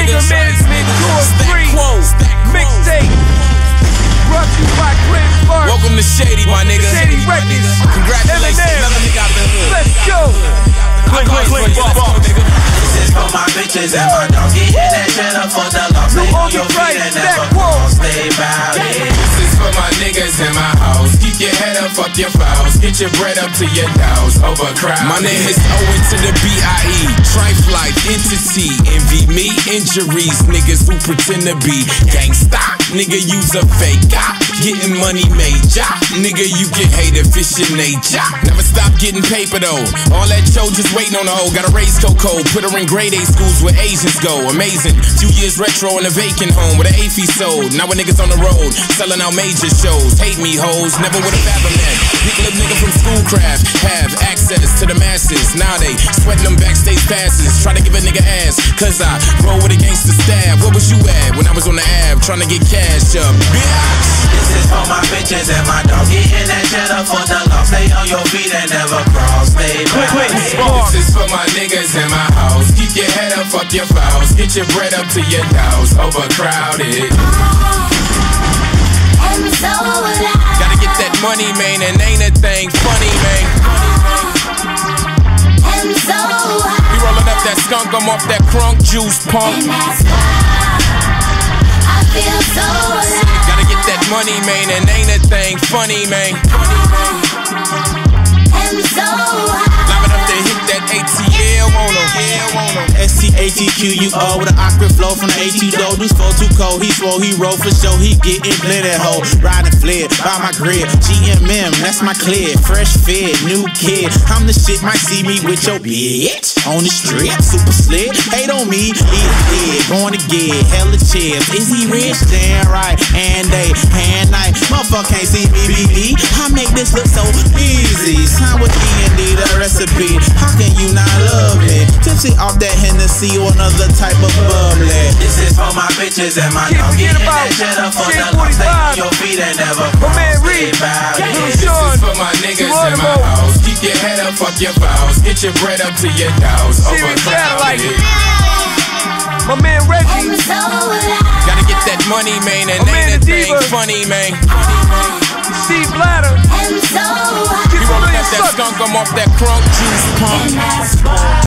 nigga. Management, Stack Quo, mixtape. Brought to you by Glenn Clark. Welcome to Shady, my nigga. Shady Records. Congratulations, another nigga out the hood. Let's go. Click, nigga. This is for my bitches and my dog. Getting that cheddar for the loss. Stay on your feet and never fall. Stay bout it. This is for my niggas in my house. Keep your head up, fuck your fouls. Get your bread up to your dows. Overcrowded. My name is Owen to the B.I.E. Trife Life Entity. Envy me, injuries. Niggas who pretend to be gangsta. Nigga, use a fake guy. Getting money major. Nigga, you get hated, fish in nature. Never stop getting paper though. All that show just waiting on the hoe. Gotta raise Coco. Put her in grade A schools where Asians go. Amazing. Few years retro in a vacant home with an AFI sold. Now a niggas on the road. Selling out major shows. Hate me hoes. Never would have fathomed that. Pick a nigga from Schoolcraft. Have access to the masses. Now they sweating them backstage passes. Try to give a nigga ass. Cause I roll with a gangster stab. Where was you at when I was on the ab? Trying to get cash up. Bitch. This is for my bitches and my dog. Getting that cheddar for the loss. Stay on your feet and never cross. Stay bout it. This is for my niggas in my house. Keep your head up, fuck your fouls. Get your bread up to your dows. Overcrowded. Gotta get that money, man, and ain't a thing funny, man. We rollin' up that skunk, I'm off that crunk juice, punk. Gotta get that money, man, and ain't a thing funny, man. Live it up to hit that ATL on him. STATQUO with an awkward flow from the AT-Doe. This flow too cold, he swole, he roll for show. He getting blended hoe, riding fled by my grid. GMM, that's my clear, fresh fed, new kid. I'm the shit, might see me with your bitch on the street, super slick. Hate on me, eat dead, going to get hella chips. Is he rich? Damn right, and they hand night. Motherfucker can't see me, BB. I make this look so easy. Sign with D&D, the recipe. How can you not love me? Tipsy off that Hennessy or another type of bubbly. This is for my bitches and my dog. Getting that cheddar for the loss. Stay on your feet and never cross. Stay bout it. This is for my niggas in my house. Keep your head up, fuck your fouls. Get your bread up to your dows. Overcrowded. My man Reggie. Gotta get that money, man, and ain't a thing funny, man. Steve Blatter. We rollin' up that skunk, I'm off that crunk juice, punk.